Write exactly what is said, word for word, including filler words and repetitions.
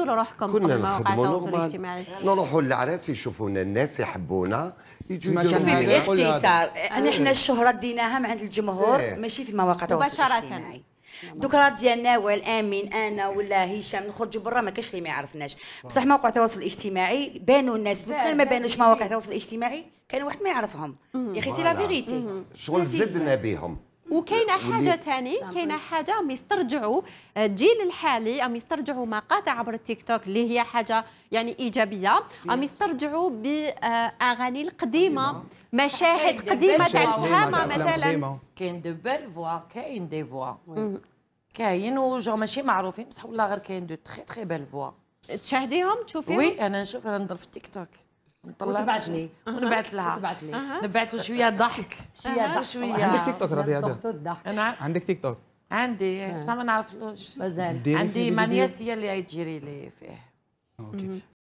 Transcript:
تسجلوا روحكم في كنا مواقع نخدموا التواصل نورمال، الاجتماعي. نروحوا للعراس يشوفونا، الناس يحبونا يجوا ما يديروا كان فينا. باختصار احنا الشهرة ديناها من عند الجمهور إيه. ماشي في المواقع التواصل مباشرة. الاجتماعي. دوك راه ديالنا والامين انا ولا هشام نخرجوا برا ما كاش اللي ما يعرفناش، بصح موقع التواصل الاجتماعي بانوا الناس كان ما بانوش مواقع التواصل الاجتماعي كان واحد ما يعرفهم يا اخي سي لا فيغيتي شغل زدنا بهم. وكاينه حاجه ثاني، كاينه حاجه عم يسترجعوا الجيل الحالي، عم يسترجعوا مقاطع عبر التيك توك اللي هي حاجه يعني ايجابيه، عم يسترجعوا باغاني القديمه، مشاهد قديمه تاع الفهامه مثلا. كاين دو بيل فوا، كاين دي فوا كاين وجو ماشي معروفين بصح والله غير كاين دو تخي تخي بيل فوا. تشاهديهم تشوفيهم؟ وي انا نشوف، انا نضرب في التيك توك نطلع وتبعت لي ونبعث لها تبعت لي نبعثوا شويه ضحك شويه ضحك. شويه. عندك تيك توك ربيع؟ انا عندك تيك توك؟ عندي بصح ما نعرفلوش، مازال عندي مانياس هي اللي تجري لي فيه. اوكي.